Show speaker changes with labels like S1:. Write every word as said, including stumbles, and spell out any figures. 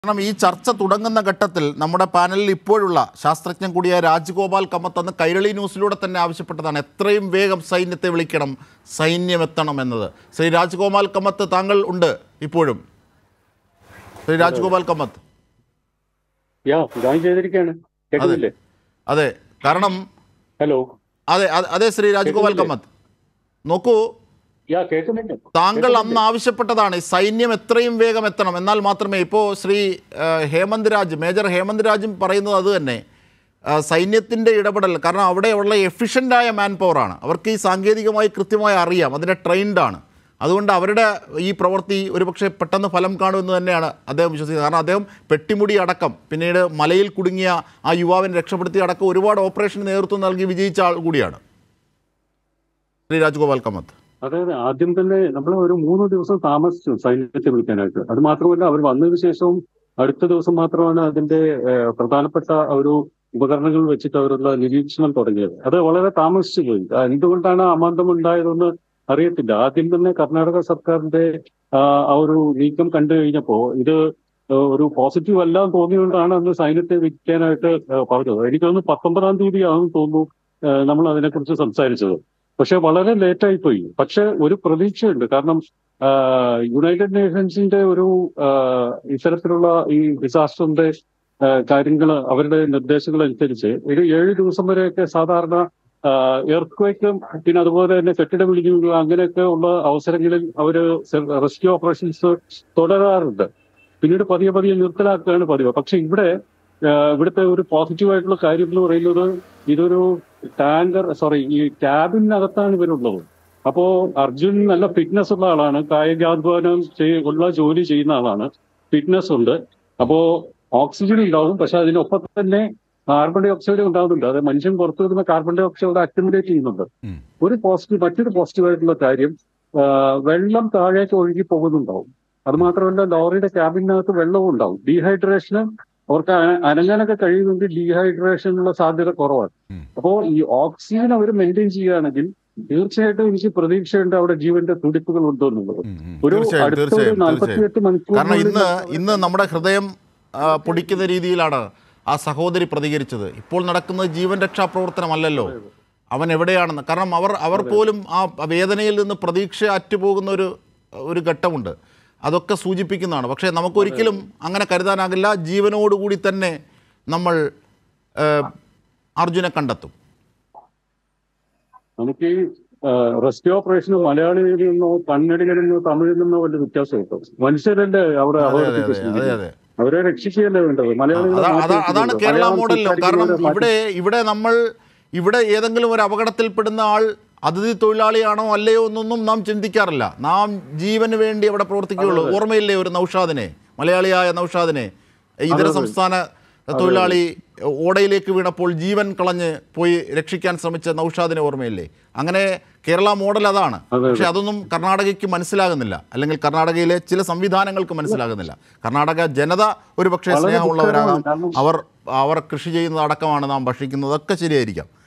S1: കാരണം ഈ ചർച്ച തുടങ്ങുന്ന ഘട്ടത്തിൽ നമ്മുടെ പാനലിൽ ഇപ്പോഴുള്ള ശാസ്ത്രജ്ഞൻ കൂടിയായ രാജഗോപാൽ കമ്മത്ത് അന്ന് കൈരളി ന്യൂസിലൂടെ തന്നെ ആവശ്യപ്പെട്ടതാണ് എത്രയും വേഗം സൈന്യത്തെ വിളിക്കണം, സൈന്യം എത്തണം എന്നത്. ശ്രീ രാജഗോപാൽ കമ്മത്ത്, താങ്കൾ ഉണ്ട് ഇപ്പോഴും? ശ്രീ രാജഗോപാൽ കമ്മത്ത്, അതെ, കാരണം
S2: ഹലോ
S1: അതെ അതെ ശ്രീ രാജഗോപാൽ കമ്മത്ത്, നോക്കൂ, താങ്കൾ അന്ന് ആവശ്യപ്പെട്ടതാണ് സൈന്യം എത്രയും വേഗം എത്തണം, എന്നാൽ മാത്രമേ. ഇപ്പോൾ ശ്രീ ഹേമന്ത് രാജ്, മേജർ ഹേമന്ത് രാജും പറയുന്നത് അത് തന്നെ, സൈന്യത്തിൻ്റെ ഇടപെടൽ. കാരണം അവിടെയുള്ള എഫിഷ്യൻ്റായ മാൻ പവറാണ്, അവർക്ക് ഈ സാങ്കേതികമായി കൃത്യമായി അറിയാം, അതിനെ ട്രെയിൻഡാണ്. അതുകൊണ്ട് അവരുടെ ഈ പ്രവൃത്തി ഒരുപക്ഷെ പെട്ടെന്ന് ഫലം കാണുമെന്ന് തന്നെയാണ് അദ്ദേഹം വിശ്വസിക്കുന്നത്. കാരണം അദ്ദേഹം പെട്ടിമുടി അടക്കം, പിന്നീട് മലയിൽ കുടുങ്ങിയ ആ യുവാവിനെ രക്ഷപ്പെടുത്തിയ അടക്കം ഒരുപാട് ഓപ്പറേഷന് നേതൃത്വം നൽകി വിജയിച്ച ആൾ കൂടിയാണ് ശ്രീ രാജഗോപാൽ കമ്മത്ത്.
S2: അതെ അതെ ആദ്യം തന്നെ നമ്മൾ ഒരു മൂന്ന് ദിവസം താമസിച്ചു സൈന്യത്തെ വിളിക്കാനായിട്ട്. അത് മാത്രമല്ല, അവർ വന്നതിന് ശേഷവും അടുത്ത ദിവസം മാത്രമാണ് അതിന്റെ പ്രധാനപ്പെട്ട ഒരു ഉപകരണങ്ങൾ വെച്ചിട്ട് അവരുള്ള നിരീക്ഷണം തുടങ്ങിയത്. അത് വളരെ താമസിച്ചു പോയി. എന്തുകൊണ്ടാണ് അമാന്തം ഉണ്ടായതെന്ന് അറിയത്തില്ല. ആദ്യം തന്നെ കർണാടക സർക്കാരിന്റെ ആ ഒരു നീക്കം കണ്ടു കഴിഞ്ഞപ്പോ ഇത് ഒരു പോസിറ്റീവ് അല്ല എന്ന് തോന്നിയുകൊണ്ടാണ് അന്ന് സൈന്യത്തെ വിളിക്കാനായിട്ട് പറഞ്ഞത്. എനിക്ക് തോന്നുന്നു പത്തൊമ്പതാം തീയതി ആണെന്ന് തോന്നുന്നു നമ്മൾ അതിനെക്കുറിച്ച് സംസാരിച്ചത്. പക്ഷെ വളരെ ലേറ്റായി പോയി. പക്ഷെ ഒരു പ്രതീക്ഷയുണ്ട്. കാരണം യുണൈറ്റഡ് നേഷൻസിന്റെ ഒരു ഇത്തരത്തിലുള്ള ഈ ഡിസാസ്റ്ററിന്റെ കാര്യങ്ങൾ, അവരുടെ നിർദ്ദേശങ്ങൾ അനുസരിച്ച് ഒരു ഏഴ് ദിവസം വരെയൊക്കെ സാധാരണ എർത്ത്ക്വേക്കും പിന്നെ അതുപോലെ തന്നെ കെട്ടിട വിളിക്കുക അങ്ങനെയൊക്കെ ഉള്ള അവസരങ്ങളിൽ അവര് റെസ്ക്യൂ ഓപ്പറേഷൻസ് തുടരാറുണ്ട്. പിന്നീട് പതിയെ പതിയെ നിർത്തലാക്കുകയാണ് പതിവ്. പക്ഷെ ഇവിടെ ഇവിടുത്തെ ഒരു പോസിറ്റീവായിട്ടുള്ള കാര്യം എന്ന് പറയുന്നത്, ഇതൊരു ടാങ്കർ സോറി ഈ ക്യാബിനകത്താണ് ഇവരുള്ളത്. അപ്പോ അർജുൻ നല്ല ഫിറ്റ്നസ് ഉള്ള ആളാണ്, കായികാധ്വാനം ഉള്ള ജോലി ചെയ്യുന്ന ആളാണ്, ഫിറ്റ്നസ് ഉണ്ട്. അപ്പോ ഓക്സിജൻ ഉണ്ടാവും, പക്ഷെ അതിനൊപ്പം തന്നെ കാർബൺ ഡൈ ഓക്സൈഡ് ഉണ്ടാവുന്നുണ്ട്. അത് മനുഷ്യൻ പുറത്തു വരുന്ന കാർബൺ ഡൈ ഓക്സൈഡ് അക്യുമുലേറ്റ് ചെയ്യുന്നുണ്ട്. ഒരു പോസിറ്റീവ് മറ്റൊരു പോസിറ്റീവായിട്ടുള്ള കാര്യം, വെള്ളം താഴേക്ക് ഒഴുകി പോകുന്നുണ്ടാവും. അത് മാത്രമല്ല, ലോറിയുടെ ക്യാബിനകത്ത് വെള്ളവും ഉണ്ടാവും. ഡീഹൈഡ്രേഷന് അവർക്ക് അനങ്ങാനൊക്കെ കഴിയുമെങ്കിൽ ഡീഹൈഡ്രേഷനുള്ള സാധ്യത കുറവാണ്. അപ്പോ ഈ ഓക്സിജൻ അവർ മെയിൻറ്റെയിൻ ചെയ്യുകയാണെങ്കിൽ തീർച്ചയായിട്ടും എനിക്ക് പ്രതീക്ഷയുണ്ട് അവിടെ ജീവന്റെ തുടിപ്പുകൾ ഉണ്ടോന്നുള്ളത്. ഒരു അടുത്ത നാൽപ്പത്തിയെട്ട് മണിക്കൂർ.
S1: കാരണം ഇന്ന് ഇന്ന് നമ്മുടെ ഹൃദയം പൊടിക്കുന്ന രീതിയിലാണ് ആ സഹോദരി പ്രതികരിച്ചത്. ഇപ്പോൾ നടക്കുന്നത് ജീവൻ രക്ഷാ പ്രവർത്തനമല്ലല്ലോ, അവൻ എവിടെയാണെന്ന്. കാരണം അവർ അവർ പോലും ആ വേദനയിൽ നിന്ന് പ്രതീക്ഷ അറ്റുപോകുന്ന ഒരു ഒരു ഘട്ടമുണ്ട്. അതൊക്കെ സൂചിപ്പിക്കുന്നതാണ്. പക്ഷേ നമുക്കൊരിക്കലും അങ്ങനെ കരുതാനാകില്ല. ജീവനോടുകൂടി തന്നെ നമ്മൾ അർജുനെ കണ്ടെത്തും.
S2: നമുക്ക് ഈ റെസ്ക്യൂ ഓപ്പറേഷന് മലയാളിയിൽ നിന്നോ കന്നഡികളിൽ നിന്നോ തമിഴിൽ നിന്നോ വലിയ വ്യത്യാസം കിട്ടും. മനുഷ്യരല്ലേ അവിടെ അവരെ രക്ഷിക്കുകയല്ലേ വേണ്ടത്. മലയാളികൾ
S1: അതാണ് കേരള മോഡലും. കാരണം ഇവിടെ ഇവിടെ നമ്മൾ ഇവിടെ ഏതെങ്കിലും ഒരു അപകടത്തിൽപ്പെടുന്ന ആൾ അതിഥി തൊഴിലാളിയാണോ അല്ലയോ എന്നൊന്നും നാം ചിന്തിക്കാറില്ല. നാം ജീവന് വേണ്ടി അവിടെ പ്രവർത്തിക്കുകയുള്ളൂ. ഓർമ്മയില്ലേ ഒരു നൗഷാദിനെ, മലയാളിയായ നൗഷാദിനെ, ഇതര സംസ്ഥാന തൊഴിലാളി ഓടയിലേക്ക് വീണപ്പോൾ ജീവൻ കളഞ്ഞ് പോയി രക്ഷിക്കാൻ ശ്രമിച്ച നൗഷാദിനെ ഓർമ്മയില്ലേ? അങ്ങനെ കേരള മോഡൽ അതാണ്. പക്ഷെ അതൊന്നും കർണാടകയ്ക്ക് മനസ്സിലാകുന്നില്ല, അല്ലെങ്കിൽ കർണാടകയിലെ ചില സംവിധാനങ്ങൾക്ക് മനസ്സിലാകുന്നില്ല. കർണാടക ജനത ഒരു പക്ഷേ സ്നേഹമുള്ളവരാകാം, അവർ അവർ കൃഷി ചെയ്യുന്നത് അടക്കമാണ് നാം ഭക്ഷിക്കുന്നതൊക്കെ ശരിയായിരിക്കാം.